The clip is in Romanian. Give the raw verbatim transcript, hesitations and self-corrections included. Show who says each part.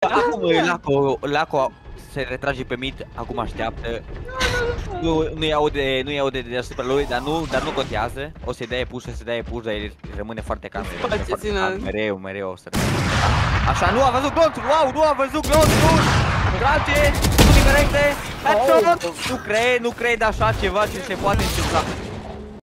Speaker 1: Acum Laco, Laco se retrage pe mid, acum așteaptă. Nu, nu-i aude, nu-i aude de deasupra lui, dar nu, dar nu contează. O să-i dea push, o să-i dea push, dar el rămâne foarte calm. Mereu, mereu o să rămâne. Așa, nu a văzut glonțul, wow, nu a văzut glonțul! Trage, nu diferente, headshot! Nu cred, nu cred așa ceva ce se poate întâmpla.